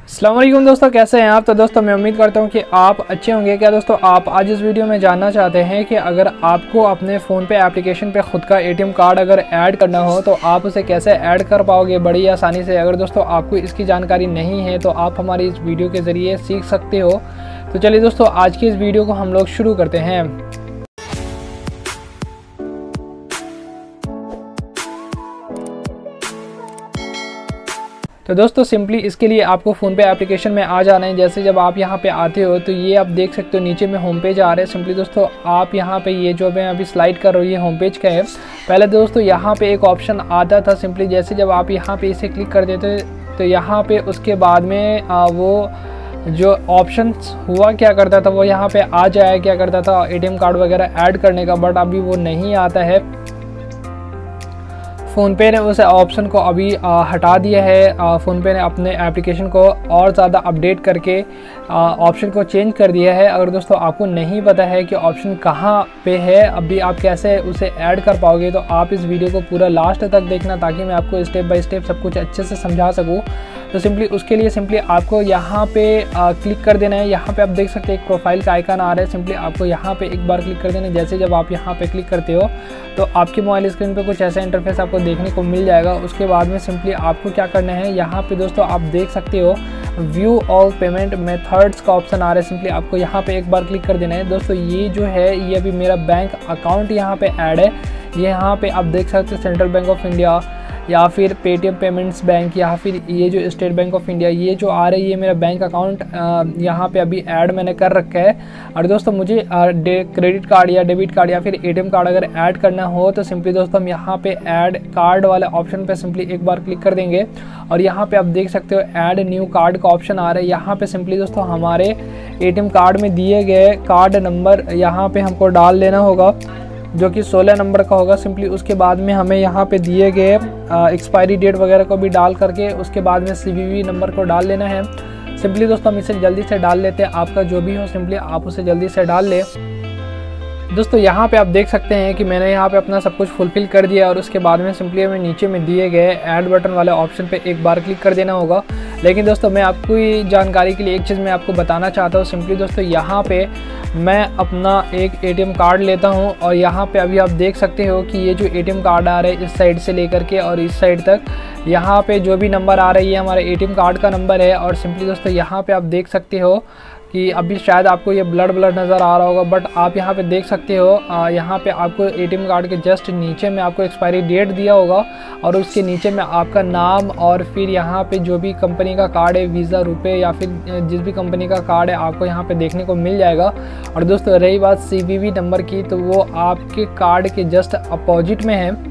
अस्सलाम वालेकुम दोस्तों, कैसे हैं आप। तो दोस्तों मैं उम्मीद करता हूं कि आप अच्छे होंगे। क्या दोस्तों आप आज इस वीडियो में जानना चाहते हैं कि अगर आपको अपने फ़ोन पे एप्लीकेशन पे ख़ुद का एटीएम कार्ड अगर ऐड करना हो तो आप उसे कैसे ऐड कर पाओगे बड़ी आसानी से। अगर दोस्तों आपको इसकी जानकारी नहीं है तो आप हमारी इस वीडियो के ज़रिए सीख सकते हो। तो चलिए दोस्तों आज की इस वीडियो को हम लोग शुरू करते हैं। तो दोस्तों सिंपली इसके लिए आपको फ़ोन पे एप्लीकेशन में आ जाना है। जैसे जब आप यहाँ पे आते हो तो ये आप देख सकते हो नीचे में होम पेज आ रहा है। सिंपली दोस्तों आप यहाँ पे ये जो मैं अभी स्लाइड कर रहा हूँ ये होम पेज का है। पहले दोस्तों यहाँ पे एक ऑप्शन आता था, सिंपली जैसे जब आप यहाँ पे इसे क्लिक कर देते तो यहाँ पे उसके बाद में वो जो ऑप्शन हुआ क्या करता था वो यहाँ पे आ जाया क्या करता था एटीएम कार्ड वगैरह ऐड करने का, बट अभी वो नहीं आता है। फ़ोनपे ने उस ऑप्शन को अभी हटा दिया है। फ़ोनपे ने अपने एप्लीकेशन को और ज़्यादा अपडेट करके ऑप्शन को चेंज कर दिया है। अगर दोस्तों आपको नहीं पता है कि ऑप्शन कहाँ पे है, अभी आप कैसे उसे ऐड कर पाओगे, तो आप इस वीडियो को पूरा लास्ट तक देखना ताकि मैं आपको स्टेप बाय स्टेप सब कुछ अच्छे से समझा सकूँ। तो सिंपली उसके लिए सिंपली आपको यहाँ पे क्लिक कर देना है। यहाँ पे आप देख सकते हैं एक प्रोफाइल का आइकन आ रहा है। सिंपली आपको यहाँ पे एक बार क्लिक कर देना है। जैसे जब आप यहाँ पे क्लिक करते हो तो आपकी मोबाइल स्क्रीन पे कुछ ऐसा इंटरफेस आपको देखने को मिल जाएगा। उसके बाद में सिंपली आपको क्या करना है, यहाँ पे दोस्तों आप देख सकते हो व्यू ऑल पेमेंट मेथड्स का ऑप्शन आ रहा है। सिंपली आपको यहाँ पे एक बार क्लिक कर देना है। दोस्तों ये जो है ये अभी मेरा बैंक अकाउंट यहाँ पे ऐड है। ये यहाँ पे आप देख सकते हो सेंट्रल बैंक ऑफ इंडिया या फिर पेटीएम पेमेंट्स बैंक या फिर ये जो स्टेट बैंक ऑफ इंडिया ये जो आ रही है मेरा बैंक अकाउंट यहाँ पे अभी ऐड मैंने कर रखा है। और दोस्तों मुझे क्रेडिट कार्ड या डेबिट कार्ड या फिर एटीएम कार्ड अगर ऐड करना हो तो सिंपली दोस्तों हम यहाँ पे ऐड कार्ड वाले ऑप्शन पे सिंपली एक बार क्लिक कर देंगे और यहाँ पे आप देख सकते हो ऐड न्यू कार्ड का ऑप्शन आ रहा है। यहाँ पे सिंपली दोस्तों हमारे एटीएम कार्ड में दिए गए कार्ड नंबर यहाँ पे हमको डाल लेना होगा जो कि 16 नंबर का होगा। सिंपली उसके बाद में हमें यहाँ पे दिए गए एक्सपायरी डेट वगैरह को भी डाल करके उसके बाद में CVV नंबर को डाल लेना है। सिंपली दोस्तों हम इसे जल्दी से डाल लेते हैं। आपका जो भी हो सिंपली आप उसे जल्दी से डाल ले। दोस्तों यहाँ पे आप देख सकते हैं कि मैंने यहाँ पे अपना सब कुछ फुलफ़िल कर दिया और उसके बाद में सिंपली हमें नीचे में दिए गए ऐड बटन वाले ऑप्शन पे एक बार क्लिक कर देना होगा। लेकिन दोस्तों मैं आपको ये जानकारी के लिए एक चीज़ मैं आपको बताना चाहता हूँ। सिंपली दोस्तों यहाँ पे मैं अपना एक एटीएम कार्ड लेता हूँ और यहाँ पे अभी आप देख सकते हो कि ये जो एटीएम कार्ड आ रहा है इस साइड से लेकर के और इस साइड तक यहाँ पे जो भी नंबर आ रहा है ये हमारे एटीएम कार्ड का नंबर है। और सिंपली दोस्तों यहाँ पे आप देख सकते हो कि अभी शायद आपको ये ब्लड नज़र आ रहा होगा, बट आप यहाँ पे देख सकते हो यहाँ पे आपको एटीएम कार्ड के जस्ट नीचे में आपको एक्सपायरी डेट दिया होगा और उसके नीचे में आपका नाम और फिर यहाँ पे जो भी कंपनी का कार्ड है वीज़ा, रुपए या फिर जिस भी कंपनी का कार्ड है आपको यहाँ पे देखने को मिल जाएगा। और दोस्तों रही बात CVV नंबर की तो वो आपके कार्ड के जस्ट अपोजिट में है।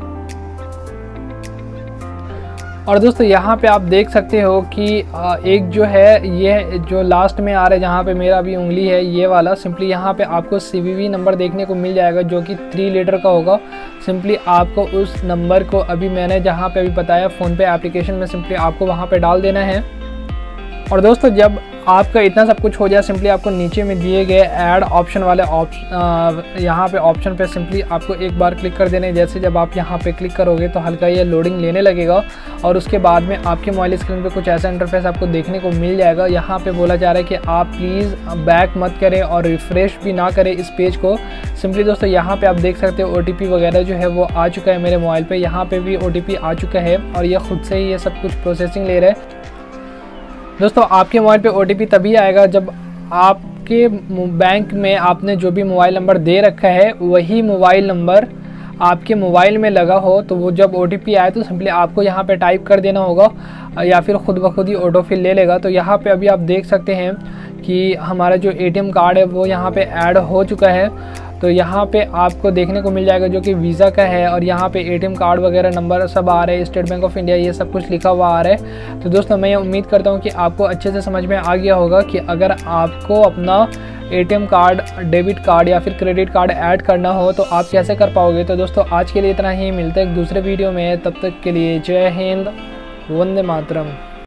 और दोस्तों यहाँ पे आप देख सकते हो कि एक जो है ये जो लास्ट में आ रहा है जहाँ पे मेरा अभी उंगली है ये वाला, सिंपली यहाँ पे आपको CVV नंबर देखने को मिल जाएगा जो कि 3 लीटर का होगा। सिंपली आपको उस नंबर को अभी मैंने जहाँ पे अभी बताया फ़ोनपे एप्लीकेशन में सिंपली आपको वहाँ पे डाल देना है। और दोस्तों जब आपका इतना सब कुछ हो जाए सिंपली आपको नीचे में दिए गए ऐड ऑप्शन वाले यहाँ पे ऑप्शन पे सिंपली आपको एक बार क्लिक कर देना है। जैसे जब आप यहाँ पे क्लिक करोगे तो हल्का ये लोडिंग लेने लगेगा और उसके बाद में आपके मोबाइल स्क्रीन पे कुछ ऐसा इंटरफेस आपको देखने को मिल जाएगा। यहाँ पे बोला जा रहा है कि आप प्लीज़ बैक मत करें और रिफ़्रेश भी ना करें इस पेज को। सिंपली दोस्तों यहाँ पर आप देख सकते हो OTP वगैरह जो है वो आ चुका है मेरे मोबाइल पर। यहाँ पर भी OTP आ चुका है और ये खुद से ही ये सब कुछ प्रोसेसिंग ले रहा है। दोस्तों आपके मोबाइल पे OTP तभी आएगा जब आपके बैंक में आपने जो भी मोबाइल नंबर दे रखा है वही मोबाइल नंबर आपके मोबाइल में लगा हो। तो वो जब OTP आए तो सिंपली आपको यहाँ पे टाइप कर देना होगा या फिर खुद ब खुद ही ऑटोफिल ले लेगा। तो यहाँ पे अभी आप देख सकते हैं कि हमारा जो एटीएम कार्ड है वो यहाँ पे ऐड हो चुका है। तो यहाँ पे आपको देखने को मिल जाएगा जो कि वीज़ा का है और यहाँ पे एटीएम कार्ड वगैरह नंबर सब आ रहे हैं, स्टेट बैंक ऑफ इंडिया ये सब कुछ लिखा हुआ आ रहा है। तो दोस्तों मैं ये उम्मीद करता हूँ कि आपको अच्छे से समझ में आ गया होगा कि अगर आपको अपना एटीएम कार्ड, डेबिट कार्ड या फिर क्रेडिट कार्ड ऐड करना हो तो आप कैसे कर पाओगे। तो दोस्तों आज के लिए इतना ही, मिलते हैं एक दूसरे वीडियो में। तब तक के लिए जय हिंद, वंदे मातरम।